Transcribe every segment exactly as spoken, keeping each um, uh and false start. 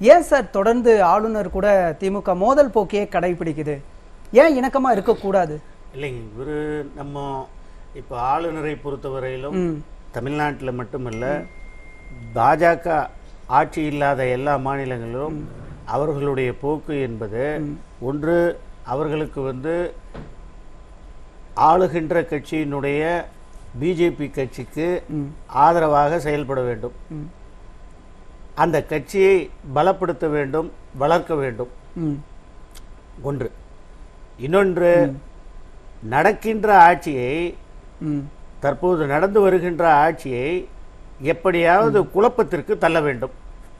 ஏன் சார் தொடர்ந்து ஆளுநர் கூட திமுக மோதல் போக்கையே கடைபிடிக்குது? ஏன் இணக்கமா இருக்கக்கூடாது? இல்லைங்க, இவரு நம்ம இப்போ ஆளுநரை பொறுத்தவரையிலும் தமிழ்நாட்டில் மட்டுமல்ல, பாஜக ஆட்சி இல்லாத எல்லா மாநிலங்களிலும் அவர்களுடைய போக்கு என்பது ஒன்று, அவர்களுக்கு வந்து ஆளுகின்ற கட்சியினுடைய பிஜேபி கட்சிக்கு ஆதரவாக செயல்பட வேண்டும், அந்த கட்சியை பலப்படுத்த வேண்டும், வளர்க்க வேண்டும் ஒன்று. இன்னொன்று, நடக்கின்ற ஆட்சியை, தற்போது நடந்து வருகின்ற ஆட்சியை எப்படியாவது குழப்பத்திற்கு தள்ள வேண்டும்.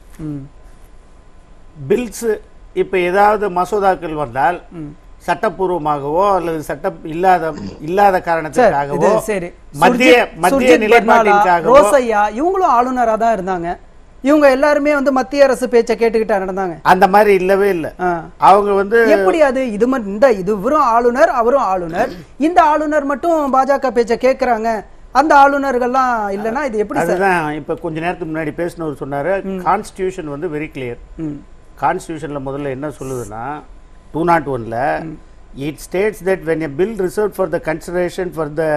பில்ஸ் இப்ப ஏதாவது மசோதாக்கள் வந்தால் சட்டப்பூர்வமாகவோ அல்லது சட்டம் இல்லாத இல்லாத காரணத்திற்காகவோ மத்திய மத்திய நிலைப்பாட்டிற்காகவோ, ரோசையா இவங்களும் ஆளுநரா தான் இருந்தாங்க, இவங்க எல்லாருமே வந்து மத்திய அரசு பேச்சை கேட்டுக்கிட்டா நடந்தாங்க. அந்த மாதிரி இல்லவே இல்லை. அவங்க வந்து எப்படி அது இது இந்த இது வெறும் ஆளுநர், அவரும் ஆளுநர், இந்த ஆளுநர் மட்டும் பாஜக பேச்சை கேட்கறாங்க, அந்த ஆளுநர்கள்லாம் இல்லைன்னா இது எப்படி? அதுதான் இப்ப கொஞ்ச நேரத்துக்கு முன்னாடி பேசினவர் சொன்னாரு, கான்ஸ்டிடியூஷன் வந்து வெரி கிளியர். கான்ஸ்டிடியூஷன்ல முதல்ல என்ன சொல்லுதுன்னா, டூ நாட் ஒன்ல it states that when a bill reserved for the consideration for the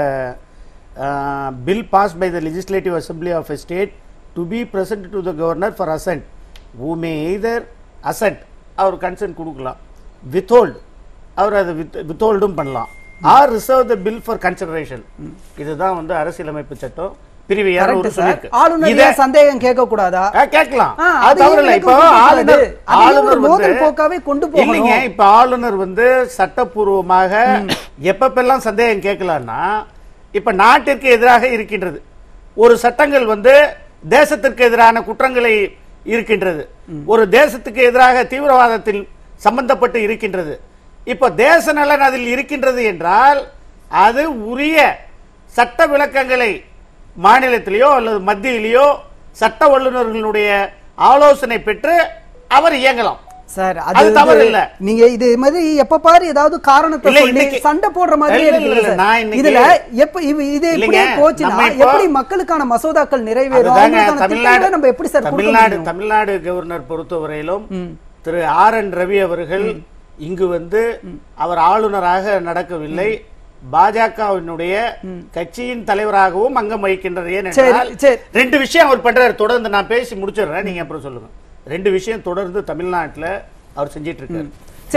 uh, bill passed by the legislative assembly of a state to be presented to the governor for assent, who may either assent, அவர் consent கொடுக்கலாம், withhold, அவர் அதை withholdum பண்ணலாம், or reserve the bill for consideration. இதுதான் வந்து அரசியலமைப்பு சட்டம் பிரிவு இருநூறு சொல்லிருக்கு. ஆளுநர் சந்தேகம் கேட்க கூடாதா? கேட்கலாம், அது தவறில்லை. இப்போ ஆளுநர் ஆளுநர் வந்து போக்காவே கொண்டு போகலைங்க. இப்ப ஆளுநர் வந்து சட்டப்பூர்வமாக எப்பப்பெல்லாம் சந்தேகம் கேட்கலாம்னா, இப்ப நாட்டிற்கு எதிராக இருக்கின்றது ஒரு சட்டங்கள் வந்து தேசத்திற்கு எதிரான குற்றங்களை இருக்கின்றது, ஒரு தேசத்துக்கு எதிராக தீவிரவாதத்தில் சம்பந்தப்பட்டு இருக்கின்றது, இப்ப தேச நலன் அதில் இருக்கின்றது என்றால் அது உரிய சட்ட விளக்கங்களை மாநிலத்திலேயோ அல்லது மத்தியிலேயோ சட்ட வல்லுநர்களுடைய ஆலோசனை பெற்று அவர் இயங்கலாம் சார். அது தவறு இல்ல. நீங்க இது மாதிரி எப்ப பாரு ஏதாவது காரணத்தை சொல்லி சண்டை போடுற மாதிரி இருக்கு. இதுல எப்ப இது இப்படியே போச்சுன்னா எப்படி மக்களுக்கான மசோதாக்கள் நிறைவேறும்? தமிழ்நாடு நம்ம எப்படி சார் தமிழ்நாடு தமிழ்நாடு கவர்னர் பொறுத்தவரையிலும் திரு ஆர் என் ரவி அவர்கள் இங்கு வந்து அவர் ஆளுநராக நடக்கவில்லை, பாஜகவினுடைய கட்சியின் தலைவராகவும் அங்கம் வகிக்கின்றது. ஏனென்றால் ரெண்டு விஷயம் அவர் பண்றாரு. தொடர்ந்து நான் பேசி முடிச்சிடுறேன், நீங்க அப்புறம் சொல்லுங்க. ரெண்டு விஷயம் தொடர்ந்து தமிழ்நாட்டுல அவர் செஞ்சிட்டு இருக்காரு.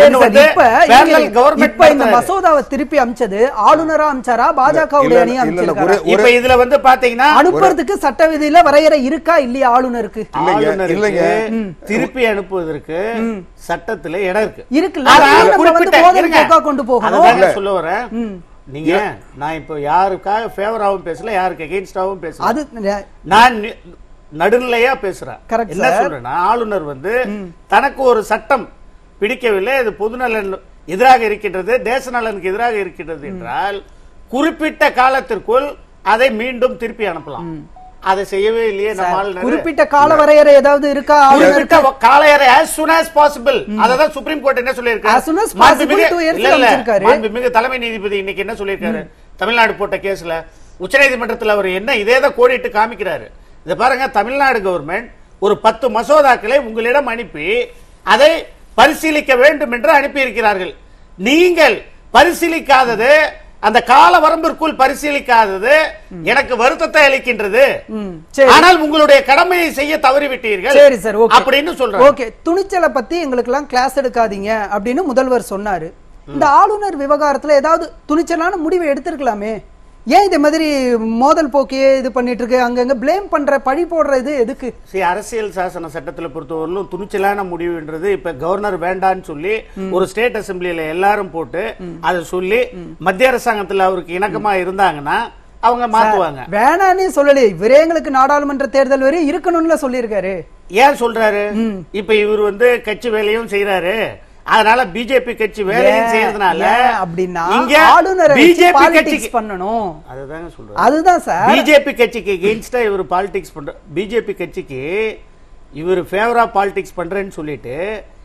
மசோதாவை திருப்பி அமிச்சது ஆளுநரா அமிச்சாரா பாஜகவுடைய அணி அமிச்சிருக்காரு? இப்ப இதுல வந்து பாத்தீங்கன்னா அனுப்புறதுக்கு சட்ட விதியில வரையறை இருக்கா இல்லையா? ஆளுநருக்கு ஆளுநருக்கு திருப்பி அனுப்புவதற்கு சட்டத்துல இடம் இருக்கு இருக்குல்ல, கொண்டு போகணும் சொல்ல வரேன். நீங்க நான் இப்ப யாருக்காக ஃபேவராவும் பேசல, யாருக்கு எகெயின்ஸ்டாவும் பேசல, அது நான் நடுநிலையா பேசுறேன். என்ன சொல்றேன்னா, ஆளுநர் வந்து தனக்கு ஒரு சட்டம் பிடிக்கவில்லை, இது பொதுநலன் எதிராக இருக்கின்றது, தேச நலனுக்கு எதிராக இருக்கின்றது என்றால் குறிப்பிட்ட காலத்திற்குள் அதை மீண்டும் திருப்பி அனுப்பலாம். அதை செய்யவே இல்லையே நம்ம. குறிப்பிட்ட கால வரையறை ஏதாவது இருக்கா? கால வரையறை as soon as possible. அததான் சுப்ரீம் கோர்ட் என்ன சொல்லியிருக்காரு, மாண்புமிகு தலைமை நீதிபதி இன்னைக்கு என்ன சொல்லியிருக்காரு, தமிழ்நாடு போட்ட கேஸ்ல உச்சநீதிமன்றத்தில் அவர் என்ன இதேதான் கோடிட்டு காமிக்கிறாரு. இதை பாருங்க, தமிழ்நாடு கவர்மெண்ட் ஒரு பத்து மசோதாக்களை உங்களிடம் அனுப்பி அதை பரிசீலிக்க வேண்டும் என்று அனுப்பியிருக்கிறார்கள். நீங்கள் பரிசீலிக்காதது, அந்த கால வரம்பிற்குள் பரிசீலிக்காதது எனக்கு வருத்தத்தை அளிக்கின்றது. ஆனால் உங்களுடைய கடமையை செய்ய தவறிவிட்டீர்கள் அப்படின்னு சொல்றாங்க. ஓகே, துணிச்சலை பத்தி எங்களுக்கு எல்லாம் கிளாஸ் எடுக்காதீங்க அப்படின்னு முதல்வர் சொன்னாரு. இந்த ஆளுநர் விவகாரத்துல ஏதாவது துணிச்சலான முடிவை எடுத்திருக்கலாமே? ஏன் இந்த மாதிரி மோதல் போக்கியே இது பண்ணிட்டு இருக்கு? அங்கங்க பிளேம் பண்ற, பழி போடுறது எதுக்கு? சரி, அரசியல் சாசன சட்டத்துல பொறுத்தவரையிலும் துணிச்சலான முடிவுன்றது இப்ப கவர்னர் வேண்டான்னு சொல்லி ஒரு ஸ்டேட் அசம்பிளியில எல்லாரும் போட்டு அதை சொல்லி மத்திய அரசாங்கத்துல அவருக்கு இணக்கமா இருந்தாங்கன்னா அவங்க மாத்துவாங்க. வேணான்னு சொல்லல, இவரே எங்களுக்கு நாடாளுமன்ற தேர்தல் வரை இருக்கணும்னு சொல்லியிருக்காரு. ஏன் சொல்றாரு? இப்ப இவர் வந்து கட்சி வேலையும் செய்யறாரு, அதனால பிஜேபி கட்சி வேலையும் செய்யறதுனால அப்படின்னா ஆளுநர் பிஜேபி கட்சி பண்ணணும். அதுதாங்க சொல்றேன். அதுதான் சார், பிஜேபி கட்சிக்கு எகெயின்ஸ்டா இவர் பாலிடிக்ஸ் பண்ற, பிஜேபி கட்சிக்கு இவர் ஃபேவரா பாலிடிக்ஸ் பண்றேன்னு சொல்லிட்டு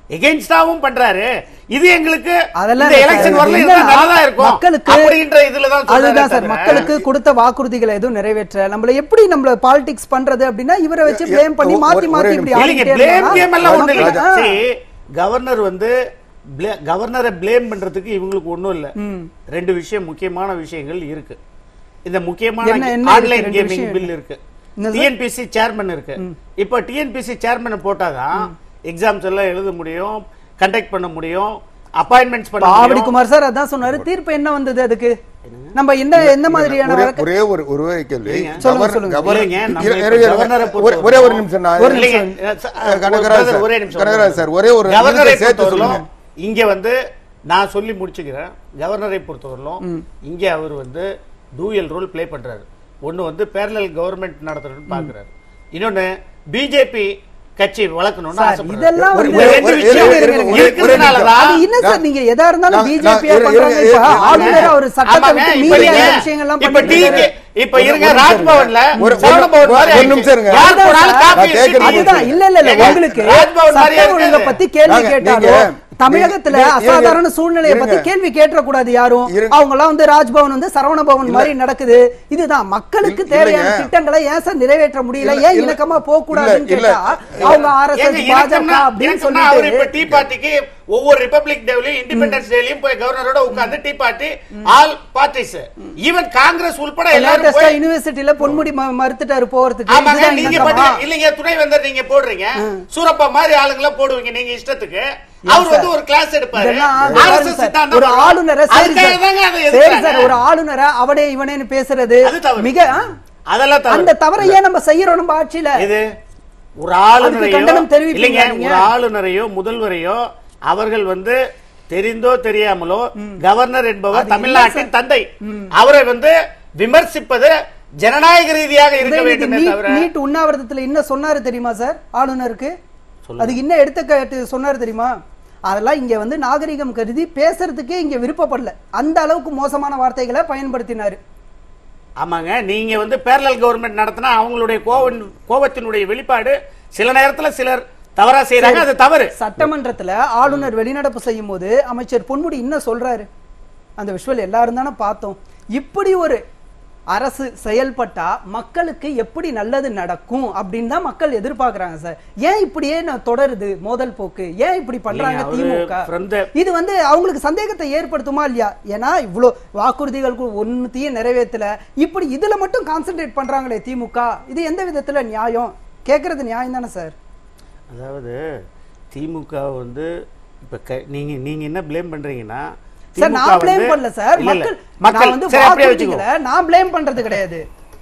எகெயின்ஸ்டாவும் பண்றாரு. இது எங்களுக்கு அதெல்லாம் இந்த எலெக்ஷன் வரல இது நல்லா இருக்கும் மக்களுக்கு அப்படிங்கற இதுல தான் அதுதான் சார் மக்களுக்கு கொடுத்த வாக்குறுதிகளை எதுவும் நிறைவேற்ற நம்மள எப்படி நம்மள பாலிடிக்ஸ் பண்றது அப்படினா இவரை வச்சு ப்ளேம் பண்ணி மாத்தி மாத்தி இப்படி ஆகிட்டே ப்ளேம் கேம் எல்லாம் ஒண்ணு இல்ல. சரி கவர்னர் வந்து கவர்னரை ப்ளேம் பண்றதுக்கு இவங்களுக்கு ஒண்ணும் இல்ல. ரெண்டு விஷயம் முக்கியமான விஷயங்கள் இருக்கு. இந்த முக்கியமான ஆன்லைன் கேமிங் பில் இருக்கு, டிஎன்பிசி சேர்மன் இருக்கு. இப்ப டிஎன்பிசி சேர்மன் போட்டாதான் எக்ஸாம்ஸ் எல்லாம் எழுத முடியும், கண்டக்ட் பண்ண முடியும், அப்பாயின்ட்மெண்ட்ஸ் பண்ண முடியும். ஆவடி குமார் சார் அதான் சொன்னாரு. தீர்ப்பு என்ன வந்தது அதுக்கு? நம்ம என்ன என்ன மாதிரியான ஒரே ஒரு ஒரே கேள்வி சொல்லுங்க சொல்லுங்க. ஒரே ஒரு நிமிஷம் கனகரா கனகரா சார் ஒரே ஒரு சேர்த்து சொல்லுங்க. இங்க வந்து நான் சொல்லி முடிச்சுக்கிறேன். கவர்னரை பொறுத்தவரையிலும் இங்க அவர் வந்து டூயல் ரோல் பிளே பண்றாரு. ஒன்னு வந்து பேரலல் கவர்மெண்ட் நடத்துறதுன்னு பாக்குறாரு, இன்னொன்னு பிஜேபி கட்சி வளர்க்கணும்னு ஆசைப்படுறாரு. இதெல்லாம் என்ன சார் நீங்க எதா இருந்தாலும் பிஜேபியா பண்றாங்க. இப்ப ஆளுநர் அவர் சட்டத்தை விட்டு மீறிய விஷயங்கள்லாம் பண்ணிட்டு இப்ப இருங்க ராஜ்பவன்ல ஒரு நிமிஷம் இருங்க. அதுதான் இல்ல இல்ல இல்ல உங்களுக்கு சட்டத்தை பத்தி கேள்வி கேட்டாலும் தமிழகத்துல அசாதாரண சூழ்நிலையை பத்தி கேள்வி கேட்ற கூடாது யாரும். அவங்க எல்லாம் வந்து ராஜ்பவன் வந்து சரவண பவன் மாதிரி நடக்குது. இதுதான் மக்களுக்கு தேவையான திட்டங்களை ஏன் சார் நிறைவேற்ற முடியல, ஏன் இணக்கமா போக கூடாதுன்னு கேட்டா அவங்க ஆர்எஸ்எஸ் பாஜக அப்படின்னு சொல்லிட்டு டீ பார்ட்டிக்கு ஒவ்வொரு ரிபப்ளிக் டேலயும் இண்டிபெண்டன்ஸ் டேலயும் போய் கவர்னரோட உட்கார்ந்து tea party all parties even Congress உட்பட எல்லாரும் போய் யுனிவர்சிட்டில பொன்முடி மறுத்துட்டாரு போறதுக்கு. ஆமாங்க நீங்க இல்லங்க துணை வந்தர் நீங்க போடுறீங்க, சூரப்பா மாதிரி ஆளுங்கள போடுவீங்க நீங்க இஷ்டத்துக்கு. அவர் வந்து ஒரு கிளாஸ் எடுப்பாரு. ஒரு ஆளுநரை சரி சார் ஒரு ஆளுநரை அவனே இவனேன்னு பேசுறது மிக அதெல்லாம் அந்த தவறை ஏன் நம்ம செய்யறோம் நம்ம ஆட்சியில? இது ஒரு ஆளுநரையோ இல்லைங்க ஒரு ஆளுநரையோ முதல்வரையோ அவர்கள் வந்து தெரிந்தோ தெரியாமலோ கவர்னர் என்பவர் தமிழ்நாட்டின் தந்தை, அவரை வந்து விமர்சிப்பது ஜனநாயக ரீதியாக இருக்க வேண்டும். நீட் உண்ணாவிரதத்துல என்ன சொன்னாரு தெரியுமா சார் ஆளுநருக்கு? அதுக்கு என்ன எடுத்து சொன்னாரு தெரியுமா? அதெல்லாம் இங்க வந்து நாகரிகம் கருதி பேசுறதுக்கே இங்க விருப்பப்படல, அந்த அளவுக்கு மோசமான வார்த்தைகளை பயன்படுத்தினாரு. ஆமாங்க நீங்க வந்து பேரலல் கவர்மெண்ட் நடத்தினா அவங்களுடைய கோபத்தினுடைய வெளிப்பாடு சில நேரத்துல சிலர் தவறா செய்யறாங்க, அது தவறு. சட்டமன்றத்துல ஆளுநர் வெளிநடப்பு செய்யும் போது அமைச்சர் பொன்முடி என்ன சொல்றாரு அந்த விஷுவல் எல்லாரும் தானே பார்த்தோம். இப்படி ஒரு அரசு செயல்பட்டா மக்களுக்கு எப்படி நல்லது நடக்கும் அப்படின்னு தான் மக்கள் எதிர்பார்க்கறாங்க சார். ஏன் இப்படியே தொடருது மோதல் போக்கு? ஏன் இப்படி பண்றாங்க திமுக? இது வந்து அவங்களுக்கு சந்தேகத்தை ஏற்படுத்துமா இல்லையா? ஏன்னா இவ்வளவு வாக்குறுதிகளுக்கு ஒன்னுத்தையும் நிறைவேற்றல, இப்படி இதுல மட்டும் கான்சென்ட்ரேட் பண்றாங்களே திமுக, இது எந்த விதத்துல நியாயம்? கேட்கறது நியாயம் தானே சார்? அதாவது திமுக வந்து இப்ப நீங்க நீங்க என்ன ப்ளேம் பண்றீங்கன்னா சார் நான் ப்ளேம் பண்ணல சார், மக்கள் மக்கள் வந்து வாக்குறுதிகளை நான் ப்ளேம் பண்றது கிடையாது,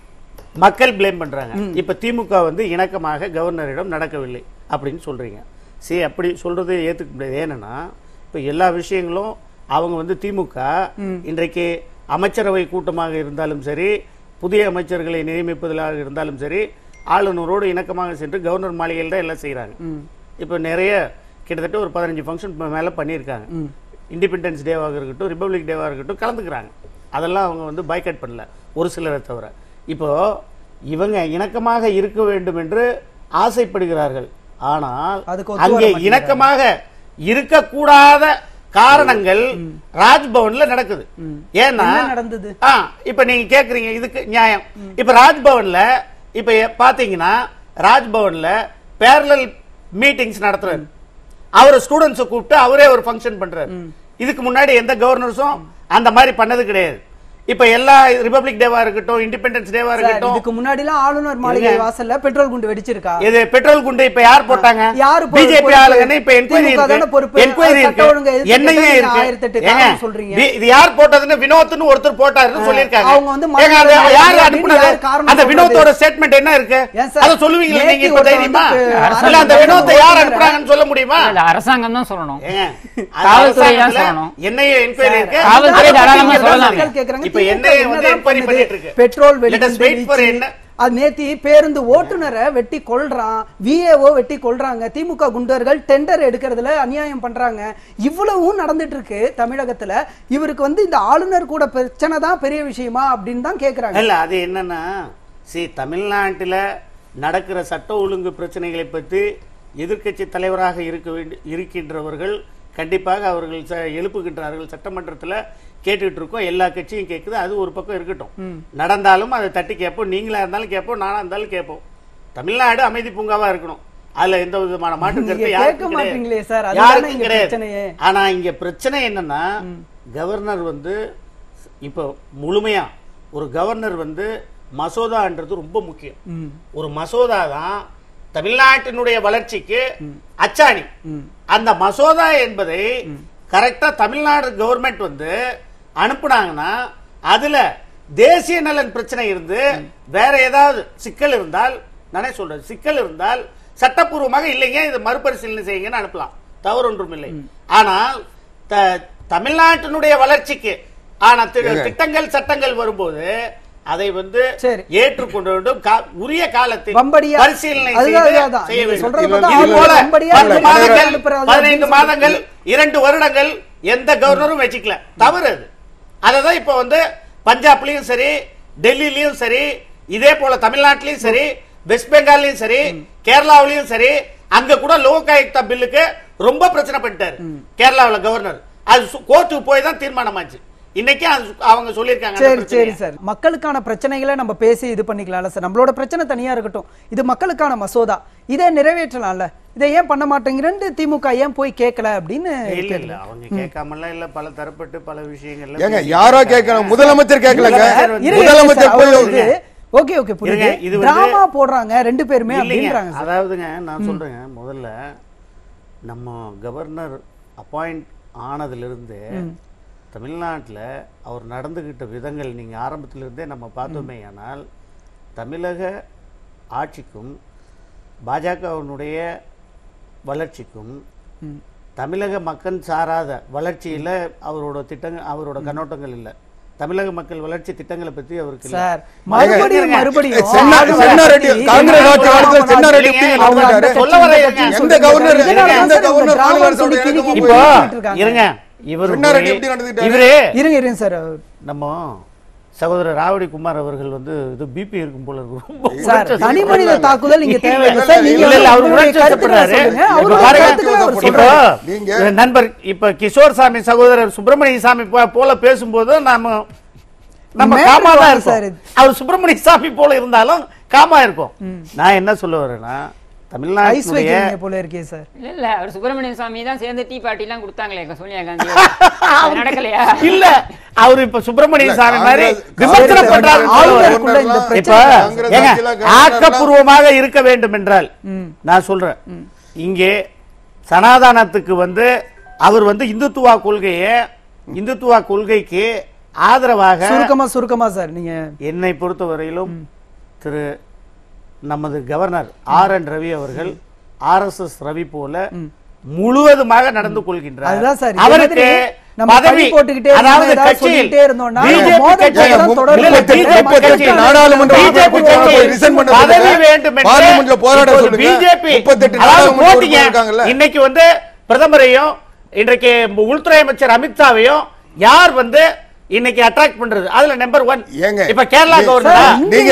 மக்கள் ப்ளேம் பண்றாங்க. இப்ப திமுக வந்து இணக்கமாக கவர்னரிடம் நடக்கவில்லை அப்படின்னு சொல்றீங்க. சரி அப்படி சொல்றது ஏத்துக்க முடியாது. ஏன்னா இப்ப எல்லா விஷயங்களும் அவங்க வந்து திமுக இன்றைக்கு அமைச்சரவை கூட்டமாக இருந்தாலும் சரி, புதிய அமைச்சர்களை நியமிப்பதாக இருந்தாலும் சரி, ஆளுநரோடு இணக்கமாக சென்று கவர்னர் மாளிகையில் தான் எல்லாம் செய்யறாங்க. இப்ப நிறைய கிட்டத்தட்ட ஒரு பதினஞ்சு ஃபங்க்ஷன் மேல பண்ணியிருக்காங்க. இண்டிபெண்டன்ஸ் டேவாக இருக்கட்டும், ரிபப்ளிக் டேவாக இருக்கட்டும் கலந்துக்கிறாங்க. அதெல்லாம் அவங்க வந்து பாய்காட் பண்ணல ஒரு சிலரை தவிர. இப்போ இவங்க இணக்கமாக இருக்க வேண்டும் என்று ஆசைப்படுகிறார்கள், ஆனால் அங்கே இணக்கமாக இருக்கக்கூடாத காரணங்கள் ராஜ்பவன்ல நடக்குது. ஏன்னா நடந்தது இப்ப நீங்க கேக்குறீங்க இதுக்கு நியாயம். இப்ப ராஜ்பவன்ல இப்ப பாத்தீங்கன்னா ராஜ்பவன்ல பேரலல் மீட்டிங்ஸ் நடத்துறாரு, அவர் ஸ்டூடெண்ட்ஸ் கூப்பிட்டு அவரே ஒரு ஃபங்க்ஷன் பண்றாரு. இதுக்கு முன்னாடி எந்த கவர்னர்ஸும் அந்த மாதிரி பண்ணது கிடையாது. இப்ப எல்லா ரிபப்ளிக் டேவா இருக்கட்டும், இண்டிபெண்டன்ஸ் டேவா இருக்கட்டும், இதுக்கு முன்னாடி எல்லாம் ஆளுநர் மாளிகை வாசல்ல பெட்ரோல் குண்டு வெடிச்சிருக்கா? இது பெட்ரோல் குண்டு இப்ப யார் போட்டாங்க? யாரு பிஜேபி ஆளுங்க. இப்ப என்கொயரி இருக்கு, என்கொயரி இருக்கு, என்னையே இருக்கு சொல்றீங்க. இது யார் போட்டதுன்னு வினோத்னு ஒருத்தர் போட்டாருன்னு சொல்லிருக்காங்க. அவங்க வந்து யார் அனுப்புனது? அந்த வினோத்தோட ஸ்டேட்மெண்ட் என்ன இருக்கு அத சொல்லுவீங்களா நீங்க? இப்ப தைரியமா இல்ல அந்த வினோத்தை யார் அனுப்புறாங்கன்னு சொல்ல முடியுமா? அரசாங்கம் தான் சொல்லணும், காவல்துறை தான் சொல்லணும். என்னையே என்கொயரி இருக்கு, காவல்துறை தாராளமா சொல்லலாம். பெட்ரோல் நேத்தி பேருந்து ஓட்டுநரை வெட்டி கொல்றான், விஏஓ வெட்டி கொல்றாங்க, திமுக குண்டர்கள் டெண்டர் எடுக்கிறதுல அநியாயம் பண்றாங்க. இவ்வளவும் நடந்துட்டு இருக்கு தமிழகத்துல. இவருக்கு வந்து இந்த ஆளுநர் கூட பிரச்சனை தான் பெரிய விஷயமா அப்படின்னு தான் கேக்குறாங்க. இல்ல அது என்னன்னா, சி தமிழ்நாட்டில நடக்கிற சட்ட ஒழுங்கு பிரச்சனைகளை பத்தி எதிர்க்கட்சி தலைவராக இருக்க வேண்டி இருக்கின்றவர்கள் கண்டிப்பாக அவர்கள் எழுப்புகின்றார்கள். சட்டமன்றத்தில் கேட்டுட்டு இருக்கோம், எல்லா கட்சியும் கேட்குது. அது ஒரு பக்கம் இருக்கட்டும், நடந்தாலும் அதை தட்டி கேட்போம். நீங்களா இருந்தாலும் கேட்போம், நானா இருந்தாலும் கேட்போம். தமிழ்நாடு அமைதி பூங்காவா இருக்கணும், அதுல எந்த விதமான மாற்று கருத்து யாருக்கும் கிடையாது. ஆனா இங்க பிரச்சனை என்னன்னா, கவர்னர் வந்து இப்ப முழுமையா ஒரு கவர்னர் வந்து மசோதான்றது ரொம்ப முக்கியம். ஒரு மசோதா தான் தமிழ்நாட்டினுடைய வளர்ச்சிக்கு அச்சாணி. அந்த மசோதா என்பதை கரெக்டா தமிழ்நாடு கவர்மெண்ட் வந்து அனுப்புனாங்கன்னா அதுல தேசிய நலன் பிரச்சனை இருந்து வேற ஏதாவது சிக்கல் இருந்தால், நானே சொல்றேன், சிக்கல் இருந்தால் சட்டப்பூர்வமாக இல்லைங்க இது மறுபரிசீலனை செய்யுங்கன்னு அனுப்பலாம், தவறு ஒன்றும் இல்லை. ஆனால் தமிழ்நாட்டினுடைய வளர்ச்சிக்கு ஆனா திட்டங்கள் சட்டங்கள் வரும்போது அதை வந்து ஏற்றுக்கொண்டு வேண்டும், உரிய காலத்தில் பரிசீலனை செய்ய வேண்டும். பதினைந்து மாதங்கள் இரண்டு வருடங்கள் எந்த கவர்னரும் வச்சுக்கல, தவறு அது. அததான் இப்ப வந்து பஞ்சாப்லயும் சரி, டெல்லியிலயும் சரி, இதே போல தமிழ்நாட்டிலயும் சரி, வெஸ்ட் பெங்காலையும் சரி, கேரளாவிலையும் சரி, அங்க கூட லோகாயுக்தா பில்லுக்கு ரொம்ப பிரச்சனை பண்ணிட்டாரு கேரளாவில் கவர்னர். அது கோர்ட்டுக்கு போய் தான் தீர்மானமாச்சு. இன்னைக்கு அவங்க சொல்லிருக்காங்க. சரி சரி சார், மக்களுக்கான பிரச்சனைகளை நம்ம பேசி இது பண்ணிக்கலாம்ல சார். நம்மளோட பிரச்சனை தனியா இருக்கட்டும், இது மக்களுக்கான மசோதா, இதை நிறைவேற்றலாம்ல, இதை ஏன் பண்ண மாட்டேங்கிறன்னு திமுக ஏன் போய் கேட்கல அப்படின்னு. இல்ல அவங்க கேட்காமல இல்ல, பல தரப்பட்டு பல விஷயங்கள்ல ஏங்க யாரோ கேட்கணும், முதலமைச்சர் கேட்கலங்க, முதலமைச்சர் போய் ஓகே ஓகே புரியுது, இது டிராமா போடுறாங்க ரெண்டு பேருமே அப்படின்றாங்க. அதாவதுங்க நான் சொல்றேங்க, முதல்ல நம்ம கவர்னர் அப்பாயிண்ட் ஆனதிலிருந்து தமிழ்நாட்டில் அவர் நடந்துகிட்ட விதங்கள் நீங்கள் ஆரம்பத்திலிருந்தே நம்ம பார்த்தோமே. ஆனால் தமிழக ஆட்சிக்கும் பாஜகவினுடைய வளர்ச்சிக்கும் தமிழக மக்கள் சாராத வளர்ச்சியில் அவரோட திட்டங்கள் அவரோட கண்ணோட்டங்கள் இல்லை. தமிழக மக்கள் வளர்ச்சி திட்டங்களை பற்றி அவருக்கு இருங்க. நம்ம சகோதரர் ராவடி குமார் அவர்கள் வந்து இது பிபி இருக்கும் போல இருக்கு, தனி மனித தாக்குதல் இங்க தேவையில்லை. நண்பர் இப்ப கிஷோர் சாமி சகோதரர் சுப்பிரமணிய சாமி போல பேசும்போது நாம நம்ம காமா தான் இருக்கோம். அவர் சுப்பிரமணிய சாமி போல இருந்தாலும் காமா இருக்கும். நான் என்ன சொல்ல வரேன்னா, தமிழ்நாடு போல இருக்கே சார். இல்ல இல்ல அவர் சுப்பிரமணிய சாமி தான் சேர்ந்து டீ பார்ட்டி எல்லாம் கொடுத்தாங்களே சோனியா காந்தி, நடக்கலையா? இல்ல அவர் இப்ப சுப்பிரமணிய சாமி மாதிரி விமர்சனம் பண்றாரு. இப்ப ஆக்கப்பூர்வமாக இருக்க வேண்டும் என்றால் நான் சொல்றேன், இங்கே சனாதனத்துக்கு வந்து அவர் வந்து இந்துத்துவா கொள்கையை இந்துத்துவா கொள்கைக்கு ஆதரவாக சுருக்கமா சுருக்கமா சார் நீங்க என்னை பொறுத்தவரையிலும் திரு நமது கவர்னர் ஆர் என் ரவி அவர்கள் ஆர் எஸ் எஸ் ரவி போல முழுவதுமாக நடந்து கொள்கின்றார். அவருக்கு பதவி அதாவது கட்சியில் பதவி வேண்டும் என்று பிஜேபி இன்னைக்கு வந்து பிரதமரையும் இன்றைக்கு உள்துறை அமைச்சர் அமித்ஷாவையும் யார் வந்து இன்னைக்கு அட்ராக்ட் பண்றது அதுல நம்பர் ஒன். இப்ப கேரளா கவர்னர் நீங்க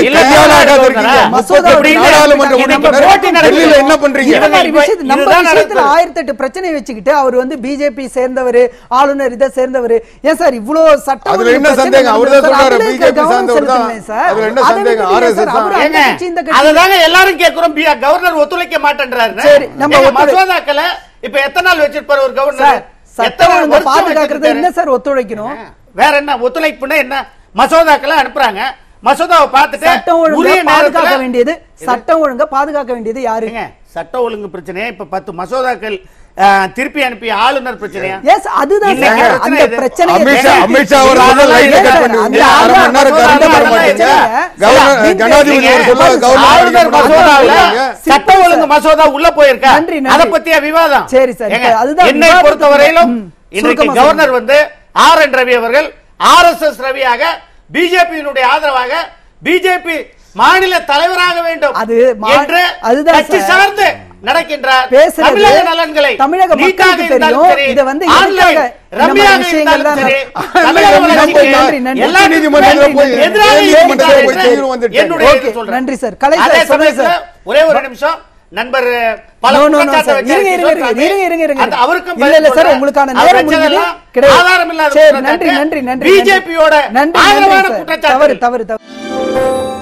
என்ன பண்றீங்க? ஆயிரத்தி எட்டு பிரச்சனை வச்சுக்கிட்டு அவர் வந்து பிஜேபி சேர்ந்தவர், ஆளுநர் இதை சேர்ந்தவர். ஏன் சார் இவ்வளவு சட்டம்? அதுல என்ன சந்தேகம்? அவர்தான் சொல்றாரு பிஜேபி சேர்ந்தவர் தான். அதுல என்ன சந்தேகம்? ஆர்எஸ்எஸ் தான். அதுதாங்க எல்லாரும் கேக்குறோம். கவர்னர் ஒத்துழைக்க மாட்டேன்றாரு. சரி, நம்ம மசோதாக்களை இப்ப எத்தனை நாள் வச்சிருப்பாரு ஒரு கவர்னர்? சட்டம் பாதுகாக்கிறது என்ன சார் ஒத்துழைக்கணும்? வேற என்ன ஒத்துழைப்புன்னா என்ன? மசோதாக்களை அனுப்புறாங்க, மசோதாவை பார்த்துட்டு சட்டம் ஒழுங்கு பாதுகாக்க வேண்டியது சட்டம் ஒழுங்க பாதுகாக்க வேண்டியது யாருங்க? சட்ட ஒழுங்கு பிரச்சனையா? இப்ப பத்து மசோதாக்கள் திருப்பி அனுப்பி ஆளுநர் பிரச்சனையா? எஸ், அதுதான் அந்த பிரச்சனை. அமித்ஷா அமித்ஷா அவர்கள் லைட் கட் பண்ணுவீங்க, அரை மணி நேரம் கரண்ட் வர மாட்டீங்க. கவர்னர் ஜனாதிபதி அவர் சொல்றாரு ஆளுநர் மசோதாவுல சட்ட ஒழுங்கு மசோதா உள்ள போயிருக்கா, அத பத்திய விவாதம். சரி சரி, அதுதான் என்னை பொறுத்தவரையிலும் இன்றைக்கு கவர்னர் வந்து ஆர் என் ரவி அவர்கள் ஆர் எஸ் எஸ் ரவியாக பிஜேபியினுடைய ஆதரவாக பிஜேபி மாநில தலைவராக வேண்டும் என்று கட்சி சார்ந்து நடக்கின்றார். தமிழக நலன்களை தமிழக மக்களுக்கு தெரியும். இத வந்து ரம்யாக விஷயங்கள் தான் எல்லா நீதிமன்றங்களும் போய் எதிராக நன்றி சார். கலை ஒரே ஒரு நிமிஷம், நண்பர் பல குற்றச்சாட்டு வச்சாரு. அவருக்கும் இல்ல சார் உங்களுக்கான நேரம் முடிஞ்சது கிடையாது. ஆதாரம் இல்லாத நன்றி நன்றி நன்றி பிஜேபியோட ஆதரவான குற்றச்சாட்டு. தவறு தவறு தவறு